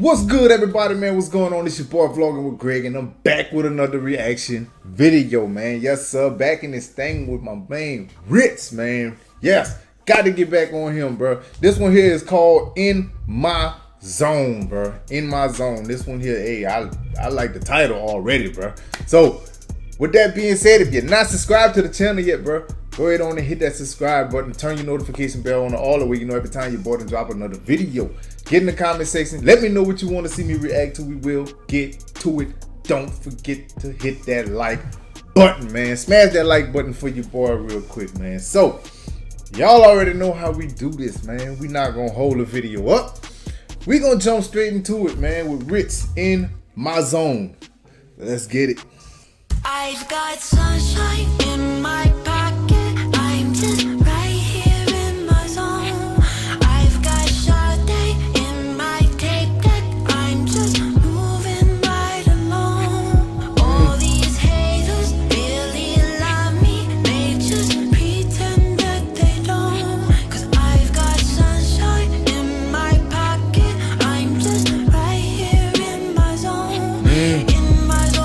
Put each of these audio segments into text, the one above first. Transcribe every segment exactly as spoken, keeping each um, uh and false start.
What's good, everybody, man? What's going on? It's your boy Vlogging with Greg, and I'm back with another reaction video, man. Yes, sir. Back in this thing with my man Rittz, man. Yes, got to get back on him, bro. This one here is called In My Zone, bro. In My Zone. This one here, hey, I I like the title already, bro. So, with that being said, if you're not subscribed to the channel yet, bro, go ahead on and hit that subscribe button. Turn your notification bell on all the way. You know every time your boy and drop another video. Get in the comment section. Let me know what you want to see me react to. We will get to it. Don't forget to hit that like button, man. Smash that like button for your boy real quick, man. So, y'all already know how we do this, man. We not going to hold the video up. We going to jump straight into it, man, with Rittz In My Zone. Let's get it. I've got sunshine in my pocket. I'm just right here in my zone. I've got Sade in my tape deck. I'm just moving right along. All these haters really love me. They just pretend that they don't. Cause I've got sunshine in my pocket. I'm just right here in my zone. Mm. In my zone.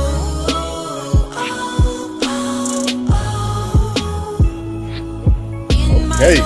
Hey.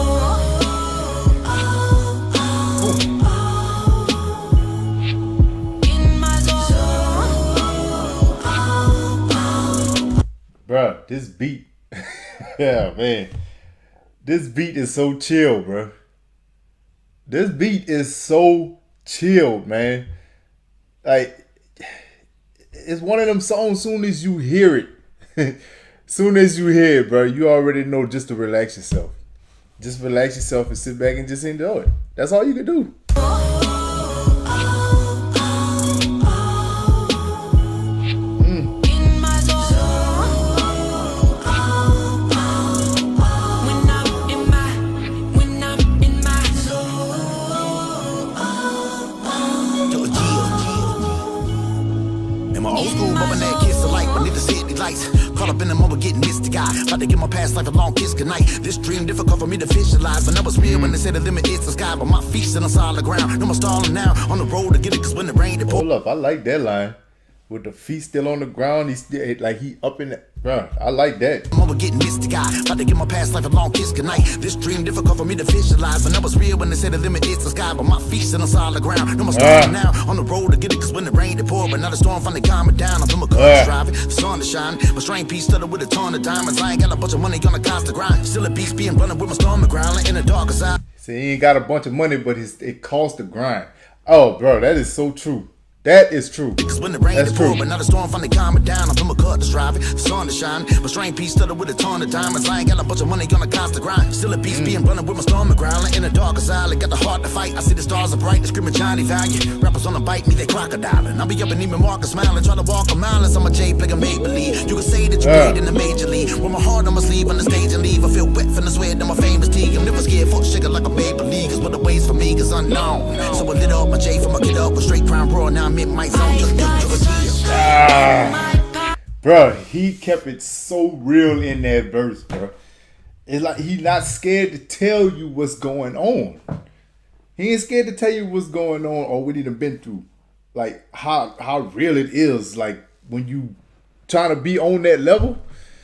Bruh, this beat, yeah, man, this beat is so chill, bruh. This beat is so chilled, man. Like, it's one of them songs, soon as you hear it, soon as you hear it, bro, you already know just to relax yourself. Just relax yourself and sit back and just enjoy it. That's all you can do. Caught up in the moment, getting missed the guy. About to get my past life a long kiss goodnight. This dream difficult for me to visualize. But I was real when they said the limit is the sky. But my feet still on solid ground. No more stalling now. On the road to get it, cause when the rain it Hold up, I like that line. With the feet still on the ground, he's still like he up in the, bro. I like that. I'm over getting missed the guy. About to get my past life a long kiss goodnight. This dream difficult for me to visualize. But I was real when they said the limit is the sky. But my feet still on solid ground. No more stalling uh. now. On the road to get it, cause when the rain it pour. But now the storm finally calming down. I'm in my car uh. driving, the sun is shining. My strain piece studded with a ton of diamonds. I ain't got a bunch of money gonna cost the grind. Still a beast being running with my stomach growling in the darkest eye. See, he ain't got a bunch of money, but it's, it costs the grind. Oh, bro, that is so true. That is true. Cause when the rain That's is true. pour, but now the storm finally calming down. I'm in my car just driving, the sun is shining. My strain piece studded with a ton of diamonds. I ain't got a bunch of money gonna cost the grind. Still a beast mm. being running with my stomach growling in the darkest alley. Got the heart to fight. I see the stars are bright. The screaming Johnny Value. Rappers on the bite me, they crocodiling. I'll be up and even Marcus smiling. Try to walk a mile unless I'm a J playing make believe. You can say that you uh. played in the major league. With my heart on my sleeve on the stage and leave. I feel wet from the sweat of my famous team. I'm never scared for shaking like a baby league. Cause what the ways for me is unknown. So I lit up my J from my get up with straight crime bro. Now I'm in my zone. Ah, bro, he kept it so real in that verse, bro. It's like he's not scared to tell you what's going on. He ain't scared to tell you what's going on or what he done been through. Like how how real it is. Like when you trying to be on that level,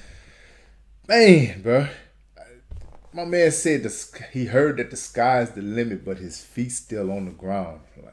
man, bro. My man said the, he heard that the sky's the limit, but his feet still on the ground. Like,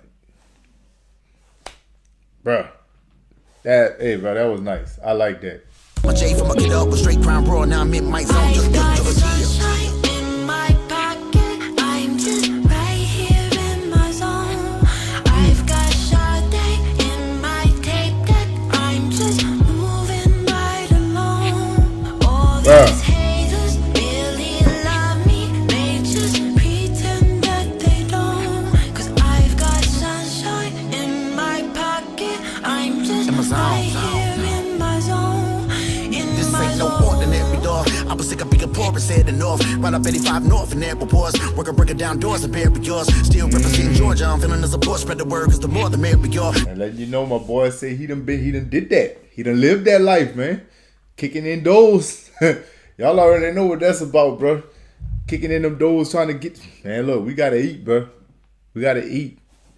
bro, that, hey, bro, that was nice. I like that. My J from a get up with straight crown bro. Now I'm in my zone. I've got sunshine in my pocket. I'm just right here in my zone. I've got Sade in my tape deck. I'm just moving right along. All these haters really love me. They just pretend that they don't. Cause I've got sunshine in my pocket. I'm just right here in my zone. In This my ain't no zone. ordinary dog. I was sick of being poor and said the north. Right up eighty-five north in airports. Working, breaking down doors and barriers. Still representing Georgia. I'm feeling as a boss. Spread the word cause the more the merrier. And letting you know, my boy say he done been, he done did that. He done lived that life, man. Kicking in doors. Y'all already know what that's about, bro. Kicking in them doors trying to get, man, look, we gotta eat, bro. We gotta eat.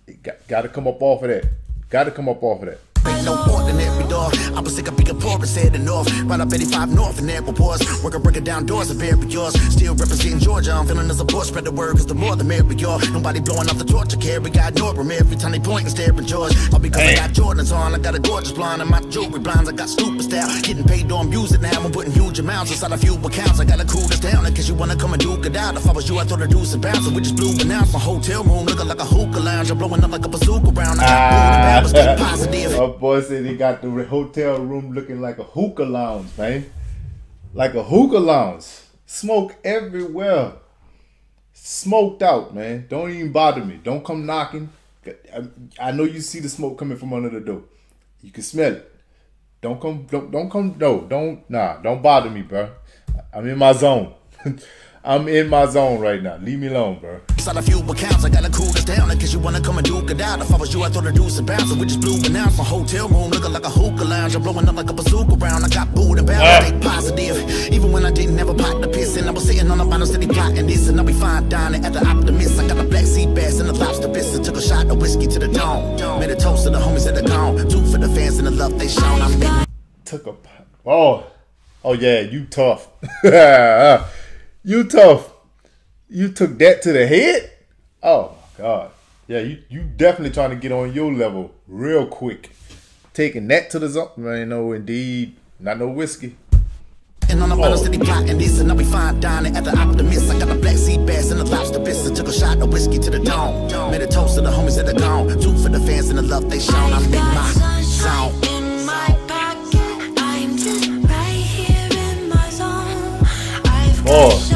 Got, got to come up off of that. Got to come up off of that. Ain't no ordinary dog. I was sick of being poor and said the north. Right up eighty-five north and there was working, breaking down doors and bury yours. Still representing Georgia. I'm feeling the support, spread the word, cause the more the merrier. Nobody blowing up the torch I carry. I ignore them every time they point and stare at George. All because hey. I got Jordans on. I got a gorgeous blonde and my jewelry blinds. I got stupid style. Getting paid on music now. I'm putting huge amounts inside a few accounts. I gotta cool this down in case you wanna come and duke it out. If I was you, I thought I'd do some bounce. So we just blew announced my hotel room looking like a hookah lounge. I'm blowing up like a bazooka round. I got ah. booed and positive. My boy said he got the hotel room looking like a hookah lounge, man. Like a hookah lounge. Smoke everywhere. Smoked out, man. Don't even bother me. Don't come knocking. I, I know you see the smoke coming from under the door. You can smell it. Don't come, don't, don't come, no, don't, nah, don't bother me, bro. I'm in my zone. I'm in my zone right now. Leave me alone, bro. Inside a few accounts, I gotta cool this down in case you wanna come and duke it out. If I was you, I thought I'd do some bounce. So we just blew announced my hotel room looking like a hookah lounge. I'm blowing up like a bazooka round. I got booed and bound. I stay positive. Even when I didn't ever pop the piss. And I was sitting on the bottom city plotting this. And I'll be fine dining at the Optimist. I got a black sea bass and a lobster biscuit. Took a shot of whiskey to the dome. Made a toast to the homies that are gone. Two for the fans and the love they shown. I'm big. Took a, oh, oh yeah, you tough. You tough. You took that to the head? Oh my God. Yeah, you, you definitely trying to get on your level real quick. Taking that to the zone. Man, no, indeed. Not no whiskey. And on the bottom city plotting this, and I'll be fine dining at the Optimist. I got a black sea bass and a lobster biscuit. Took a shot of whiskey to the dome. Made a toast to the homies that are gone. Two for the fans and the love they shown. I'm in my zone. In my pocket, I'm just right here in my zone. I've got Oh.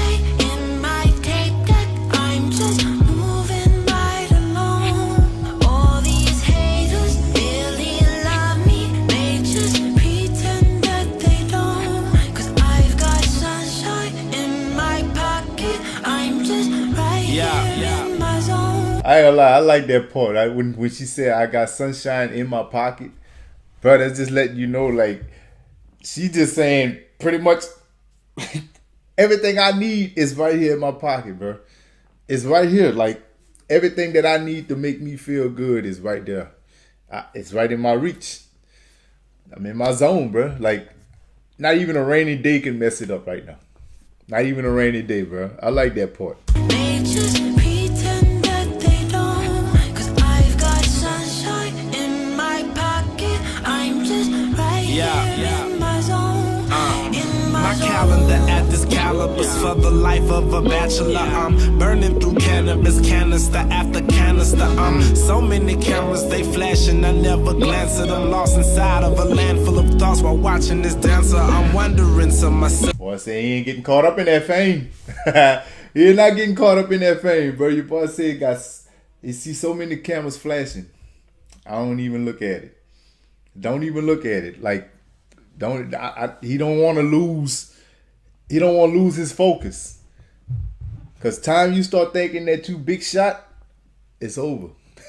I ain't gonna lie, I like that part. I, when when she said I got sunshine in my pocket, bro, that's just letting you know, like, she just saying pretty much everything I need is right here in my pocket, bro. It's right here. Like, everything that I need to make me feel good is right there. I, it's right in my reach. I'm in my zone, bro. Like, not even a rainy day can mess it up right now. Not even a rainy day, bro. I like that part. My calendar at this caliber's for the life of a bachelor. I'm burning through cannabis, canister after canister. Um, so many cameras they flashing, I never glance at them. Lost inside of a land full of thoughts while watching this dancer. I'm wondering to myself. Boy, say he ain't getting caught up in that fame. You're not getting caught up in that fame, bro. Your boy said he got, you see so many cameras flashing. I don't even look at it. Don't even look at it. Like, don't I, I, he don't want to lose. He don't want to lose his focus. Cause time you start thinking that you big shot, it's over.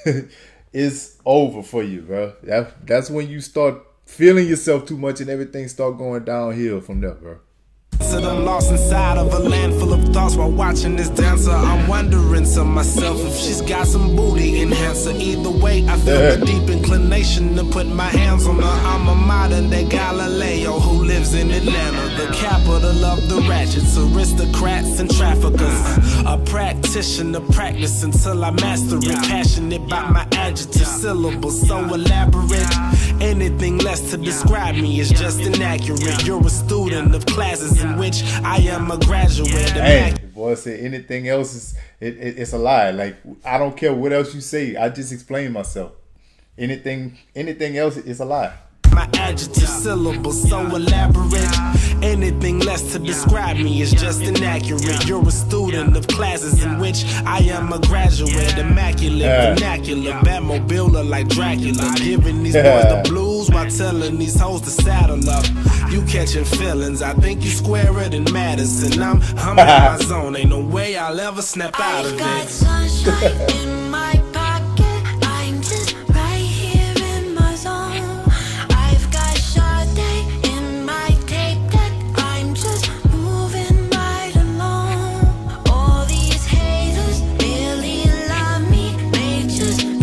It's over for you, bro. That that's when you start feeling yourself too much and everything start going downhill from there, bro. I'm lost inside of a land full of thoughts while watching this dancer. I'm wondering to myself if she's got some booty enhancer. Either way, I feel a deep inclination to put my hands on her. I'm a modern day Galileo who lives in Atlanta, the capital of the ratchets, aristocrats and traffickers. A practitioner, practice until I master it. Passionate about my adjective syllables, so elaborate. Anything less to describe me is just inaccurate. You're a student of classes in which I am a graduate. Hey, boy, say anything else is it, it, it's a lie. Like, I don't care what else you say. I just explain myself. Anything, anything else is a lie. My adjective syllables so elaborate. Anything less to describe me is just inaccurate. You're a student of classes in which I am a graduate. Immaculate, yeah. Vernacular, Batmobile like Dracula. Giving these boys the blues while telling these hoes to saddle up. You catching feelings, I think you square it in Madison. I'm, I'm in my zone, ain't no way I'll ever snap out of got it. sunshine in my pocket, I'm just right here in my zone. I've got Sade in my tape deck, I'm just moving right along. All these haters really love me, they just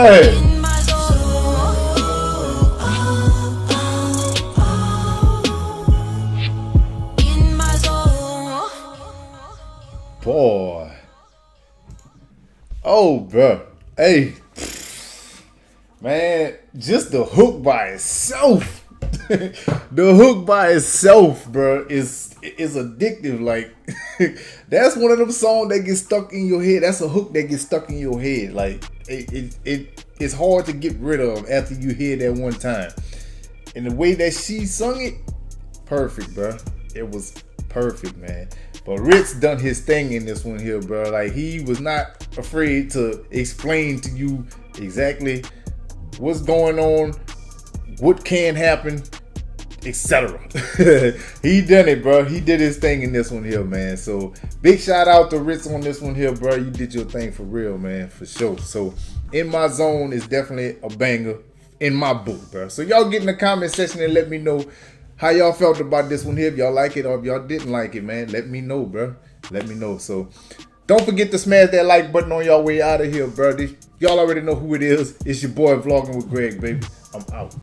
Yeah. In my soul. In my soul. Boy. Oh, bro. Hey. Man, just the hook by itself. The hook by itself, bro, is is addictive. Like, that's one of them songs that gets stuck in your head. That's a hook that gets stuck in your head. Like, it it, it it's hard to get rid of after you hear that one time. And the way that she sung it, perfect, bro. It was perfect, man. But Rittz done his thing in this one here, bro. Like, he was not afraid to explain to you exactly what's going on, what can happen, et cetera. He done it, bro. He did his thing in this one here, man. So big shout out to Rittz on this one here, bro. You did your thing for real, man, for sure. So In My Zone is definitely a banger in my book, bro. So y'all get in the comment section and let me know how y'all felt about this one here. If y'all like it or if y'all didn't like it, man, let me know, bro. Let me know. So don't forget to smash that like button on y'all way out of here, bro. Y'all already know who it is. It's your boy Vlogging with Greg, baby. I'm out.